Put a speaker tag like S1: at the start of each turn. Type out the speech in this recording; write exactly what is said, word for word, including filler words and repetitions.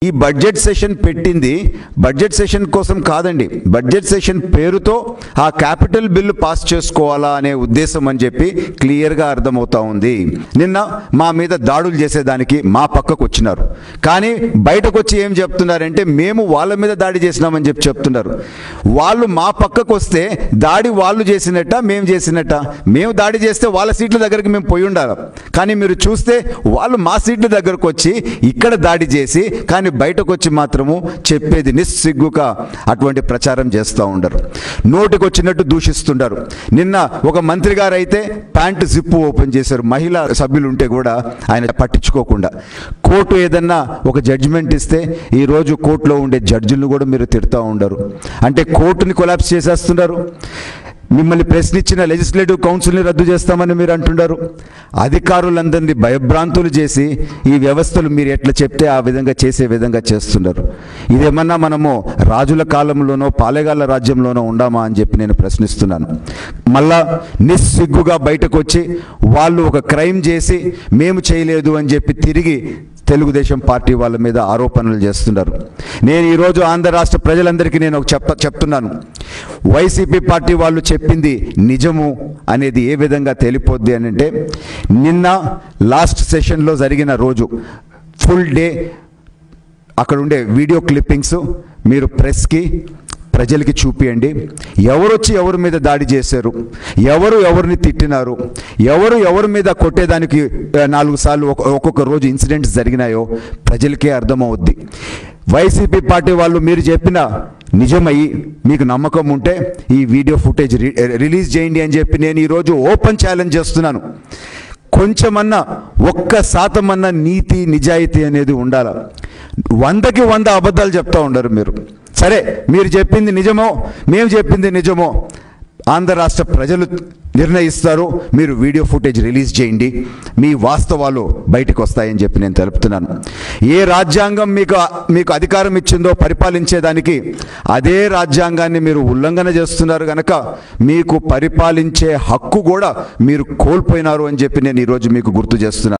S1: ఈ budget session పెట్టింది budget session కోసం కాదండి. బడ్జెట్ సెషన్ పేరుతో ఆ క్యాపిటల్ బిల్లు పాస్ చేసుకోవాలా అనే ఉద్దేశం అని చెప్పి క్లియర్గా అర్థమవుతా ఉంది. నిన్న మా మీద దాడులు చేసేదానికి మా పక్కకు వచ్చినారు, కానీ బయటకు వచ్చి ఏం చెప్తున్నారంటే మేము వాళ్ళ మీద దాడి చేసినామని చెప్పి చెప్తున్నారు. వాళ్ళు మా పక్కకు వస్తే దాడి వాళ్ళు చేసినట్ట మేము చేసినట్ట? మేము దాడి చేస్తే వాళ్ళ సీట్ల దగ్గరికి మేము పోయి ఉండాలి, కానీ మీరు చూస్తే వాళ్ళు మా సీట్ల దగ్గరకు వచ్చి ఇక్కడ దాడి చేసి కానీ బయటకు వచ్చి మాత్రము చెప్పేది నిస్సిగ్గుగా అటువంటి ప్రచారం చేస్తూ ఉండరు, నోటికి వచ్చినట్టు దూషిస్తుంటారు. నిన్న ఒక మంత్రి గారు అయితే ప్యాంటు జిప్పు ఓపెన్ చేశారు, మహిళా సభ్యులు ఉంటే కూడా ఆయన పట్టించుకోకుండా. కోర్టు ఏదన్నా ఒక జడ్జిమెంట్ ఇస్తే ఈరోజు కోర్టులో ఉండే జడ్జిలను కూడా మీరు తిడతా ఉండరు. అంటే కోర్టుని కొలాప్స్ చేసేస్తున్నారు. మిమ్మల్ని ప్రశ్నించిన లెజిస్లేటివ్ కౌన్సిల్ని రద్దు చేస్తామని మీరు అంటున్నారు. అధికారులందరినీ భయభ్రాంతులు చేసి ఈ వ్యవస్థలు మీరు ఎట్లా చెప్తే ఆ విధంగా చేసే విధంగా చేస్తున్నారు. ఇదేమన్నా మనము రాజుల కాలంలోనో పాలెగాళ్ళ రాజ్యంలోనో ఉండామా అని చెప్పి నేను ప్రశ్నిస్తున్నాను. మళ్ళా నిస్సిగ్గుగా బయటకు వచ్చి వాళ్ళు ఒక క్రైమ్ చేసి మేము చేయలేదు అని చెప్పి తిరిగి తెలుగుదేశం పార్టీ వాళ్ళ మీద ఆరోపణలు చేస్తున్నారు. నేను ఈరోజు ఆంధ్ర రాష్ట్ర ప్రజలందరికీ నేను ఒక చెప్ చెప్తున్నాను వైసీపీ పార్టీ వాళ్ళు చెప్పింది నిజము అనేది ఏ విధంగా తేలిపోద్ది అని అంటే, నిన్న లాస్ట్ సెషన్లో జరిగిన రోజు ఫుల్ డే అక్కడ ఉండే వీడియో క్లిప్పింగ్స్ మీరు ప్రెస్కి ప్రజలకి చూపియండి. ఎవరు వచ్చి ఎవరి మీద దాడి చేశారు, ఎవరు ఎవరిని తిట్టినారు, ఎవరు ఎవరి మీద కొట్టేదానికి నాలుగు సార్లు ఒక్కొక్క రోజు ఇన్సిడెంట్స్ జరిగినాయో ప్రజలకే అర్థమవుద్ది. వైసీపీ పార్టీ వాళ్ళు మీరు చెప్పిన నిజమయ్యి మీకు నమ్మకం ఉంటే ఈ వీడియో ఫుటేజ్ రిలీజ్ చేయండి అని చెప్పి నేను ఈరోజు ఓపెన్ ఛాలెంజ్ చేస్తున్నాను. కొంచెమన్నా ఒక్క శాతం అన్నా నీతి నిజాయితీ అనేది ఉండాలి. వందకి వంద అబద్ధాలు చెప్తా ఉండరు మీరు. సరే, మీరు చెప్పింది నిజమో మేము చెప్పింది నిజమో ఆంధ్ర రాష్ట్ర ప్రజలు నిర్ణయిస్తారు. మీరు వీడియో ఫుటేజ్ రిలీజ్ చేయండి, మీ వాస్తవాలు బయటకు వస్తాయని చెప్పి నేను తెలుపుతున్నాను. ఏ రాజ్యాంగం మీకు మీకు అధికారం ఇచ్చిందో పరిపాలించేదానికి అదే రాజ్యాంగాన్ని మీరు ఉల్లంఘన చేస్తున్నారు కనుక మీకు పరిపాలించే హక్కు కూడా మీరు కోల్పోయినారు అని చెప్పి నేను ఈరోజు మీకు గుర్తు చేస్తున్నాను.